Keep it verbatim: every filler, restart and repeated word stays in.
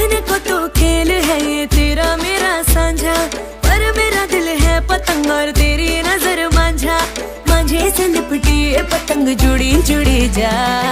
कहने को तो खेल है ये तेरा मेरा साझा, पर मेरा दिल है पतंग और तेरी नजर मांझा। मांझे से लिपटी ये पतंग जुड़ी जुड़ी जा।